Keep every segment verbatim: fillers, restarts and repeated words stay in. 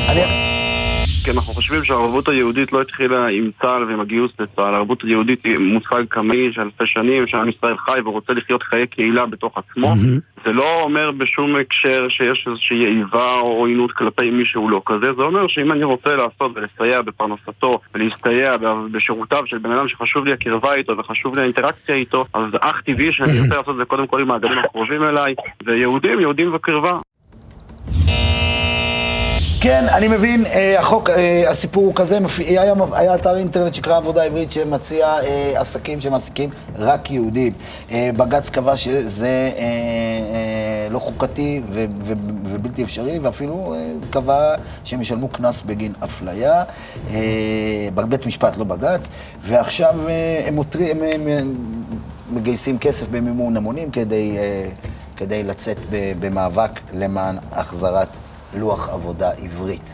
כי אנחנו חושבים שהערבות היהודית לא התחילה עם צה"ל ועם הגיוס לצה"ל. הערבות היהודית היא מושג קמאי של אלפי שנים, שעם ישראל חי ורוצה לחיות חיי קהילה בתוך עצמו. Mm-hmm. זה לא אומר בשום הקשר שיש איזושהי איבה או עוינות כלפי מישהו לא כזה. זה אומר שאם אני רוצה לעשות ולסייע בפרנסתו ולהסתייע בשירותיו של בן אדם שחשוב לי הקרבה איתו וחשוב לי האינטראקציה איתו, אז זה אך טבעי שאני רוצה לעשות את זה קודם כל עם העגלים הקרובים אליי. ויהודים, יהודים וקרבה. כן, אני מבין, החוק, הסיפור הוא כזה, היה אתר אינטרנט שקרא עבודה עברית שמציע עסקים שמעסיקים רק יהודים. בג"ץ קבע שזה לא חוקתי ובלתי אפשרי, ואפילו קבע שהם ישלמו קנס בגין אפליה, בבית משפט, לא בג"ץ, ועכשיו הם מגייסים כסף במימון המונים כדי לצאת במאבק למען החזרת לוח עבודה עברית.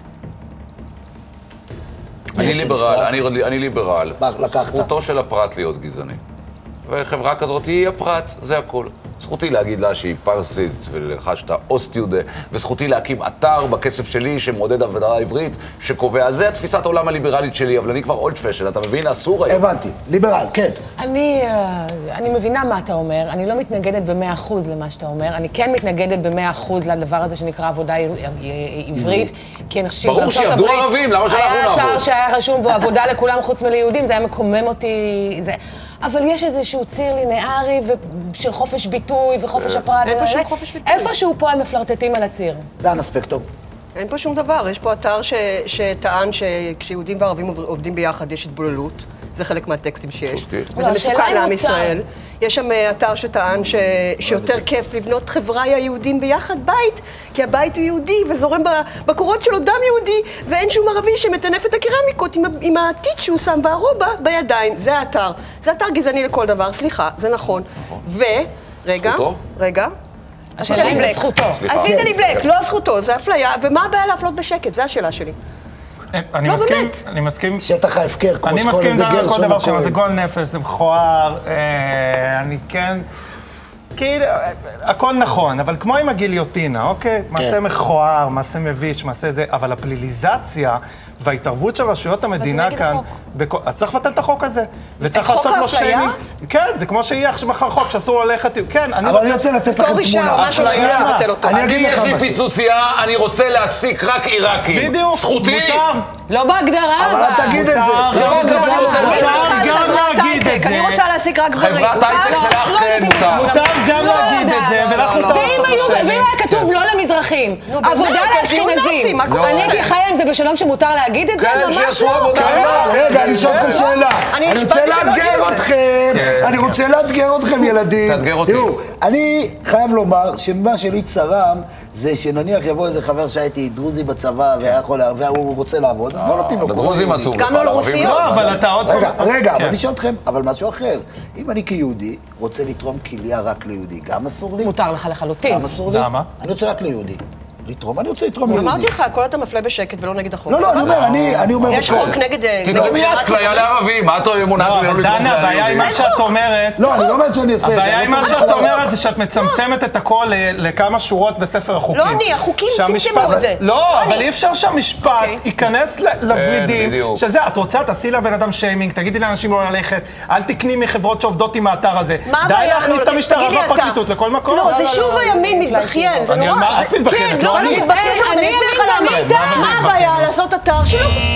אני ליברל, אני, אני ליברל. לקחת. זכותו של הפרט להיות גזעני. וחברה כזאת היא הפרט, זה הכל. זכותי להגיד לה שהיא פרסית ולך שאתה אוסט-יהודה, וזכותי להקים אתר בכסף שלי שמעודד עבודה עברית, שקובע, זה התפיסת העולם הליברלית שלי, אבל אני כבר אולד פשן, אתה מבין? אסור היום. הבנתי, ליברל, כן. אני, אני מבינה מה אתה אומר, אני לא מתנגדת במאה אחוז למה שאתה אומר, אני כן מתנגדת במאה אחוז לדבר הזה שנקרא עבודה עברית, כי אני חושבת ברור שיעבדו ערבים, למה שאנחנו נעבוד? היה אתר שהיה רשום בו עבודה לכולם חוץ מליהודים, זה היה מקומם אותי, זה... אבל יש איזשהו ציר לינארי של חופש ביטוי וחופש הפרט. איפשהו חופש ביטוי. איפשהו פה הם מפלרטטים על הציר. דנה ספקטור. אין פה שום דבר. יש פה אתר שטען שכשיהודים וערבים עובדים ביחד יש התבוללות. זה חלק מהטקסטים שיש. וזה מסוכן לעם ישראל. יש שם אתר שטען שיותר כיף לבנות חברה היהודים ביחד בית, כי הבית הוא יהודי וזורם בקורות שלו דם יהודי, ואין שום ערבי שמטנף את הקרמיקות עם הטיט שהוא שם והרובה בידיים. זה האתר. זה אתר גזעני לכל דבר, סליחה, זה נכון. ו... רגע, רגע. השאלה אם זה זכותו. עשית לי בלק, לא זכותו, זה אפליה, ומה הבעיה להפלות בשקט? זה השאלה שלי. אני מסכים, אני מסכים... שטח ההפקר, כמו שכל איזה גר כל דבר שם, זה גועל נפש, זה מכוער, אני כן... כאילו, הכל נכון, אבל כמו עם הגיליוטינה, אוקיי? מעשה מכוער, מעשה מביש, מעשה זה, אבל הפליליזציה וההתערבות של רשויות המדינה כאן... אז צריך לבטל את החוק הזה. וצריך לעשות לו שיימינג. כן, זה כמו שיהיה מחר חוק שאסור ללכת... כן, אני רוצה... אבל אני רוצה לתת לכם תמונה. אפליה. אני, יש לי פיצוצייה, אני רוצה להעסיק רק עיראקים. בדיוק. זכותי. לא בהגדרה. אבל אל תגיד את זה. מותר גם להגיד את זה. אני רוצה להעסיק רק גברים. חברת הייטק שלך כן מותר. מותר גם להגיד את זה, ולך מותר לעשות לו שיימינג. ואם היה כתוב לא למזרחים, עבודה לאשכנזים. אני חיה עם זה בשלום שמותר להגיד את זה? ממש לא. רגע, אני שואל אתכם שאלה. אני רוצה לאתגר אתכם. אני רוצה לאתגר אתכם, ילדים. תאתגר אותי. תראו, אני חייב לומר שמה שלי צרם זה שנניח יבוא איזה חבר שהייתי דרוזי בצבא והוא רוצה לעבוד, אז לא נותנים לו. לדרוזים עצוב. גם לא לרוסים. לא, אבל אתה עוד... רגע, רגע, אבל אני שואל אתכם, אבל משהו אחר. אם אני כיהודי רוצה לתרום כליה רק ליהודי, גם אסור לי? מותר לך לחלוטין. גם אסור לי? למה? אני רוצה רק ליהודי. לתרום, אני רוצה לתרום ליהודי. אמרתי לך, הכל אתה מפלה בשקט ולא נגד החוק. לא, לא, אני אומר, אני אומר... יש חוק נגד... תדעו מיד, כליה לערבים, מה אתה מונעת ממנו לתרום כליה? דנה, הבעיה עם מה שאת אומרת... לא, אני לא אומר שאני אעשה את זה. הבעיה עם מה שאת אומרת זה שאת מצמצמת את הכל לכמה שורות בספר החוקים. לא אני, החוקים צמצמו את זה. לא, אבל אי אפשר שהמשפט ייכנס לוורידים, שזה, את רוצה, תעשי לבן אדם שיימינג, תגידי לאנשים לא ללכת, אל תקני מחברות שעובדות עם האתר הזה. די להכניס את המשטרה והפרקליטות לכל מקום. לא, זה שוב הימין מתבכיין, זה נורא. את מתבכיינת, לא אני. אני אסביר לך למה. מה הבעיה לעשות אתר שלא...